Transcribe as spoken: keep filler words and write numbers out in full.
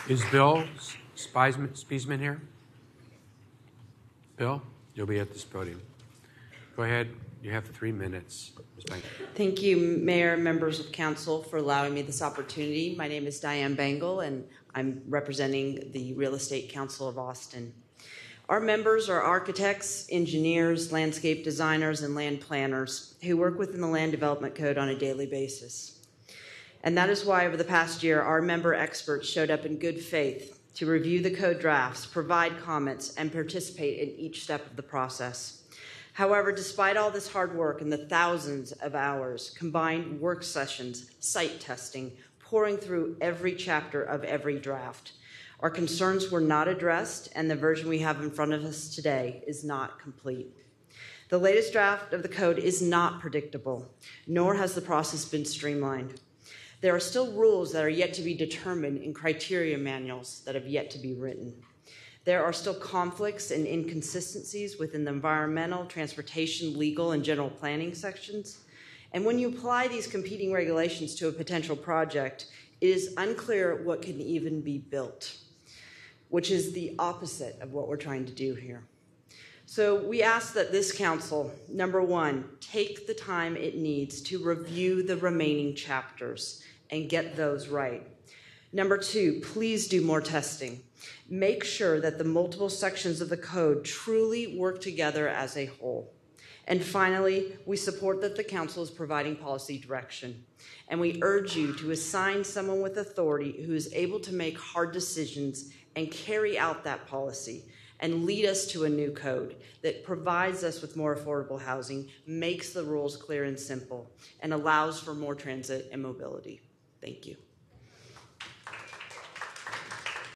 Is Bill Spiesman, Spiesman here? Bill, you'll be at this podium. Go ahead. You have three minutes. Miz Bangle. Thank you, Mayor and members of council, for allowing me this opportunity. My name is Dianne Bangle, and I'm representing the Real Estate Council of Austin. Our members are architects, engineers, landscape designers, and land planners who work within the Land Development Code on a daily basis. And that is why over the past year, our member experts showed up in good faith to review the code drafts, provide comments, and participate in each step of the process. However, despite all this hard work and the thousands of hours, combined work sessions, site testing, pouring through every chapter of every draft, our concerns were not addressed, and the version we have in front of us today is not complete. The latest draft of the code is not predictable, nor has the process been streamlined. There are still rules that are yet to be determined in criteria manuals that have yet to be written. There are still conflicts and inconsistencies within the environmental, transportation, legal, and general planning sections. And when you apply these competing regulations to a potential project, it is unclear what can even be built, which is the opposite of what we're trying to do here. So we ask that this council, number one, take the time it needs to review the remaining chapters and get those right. Number two, please do more testing. Make sure that the multiple sections of the code truly work together as a whole. And finally, we support that the council is providing policy direction. And we urge you to assign someone with authority who is able to make hard decisions and carry out that policy and lead us to a new code that provides us with more affordable housing, makes the rules clear and simple, and allows for more transit and mobility. Thank you.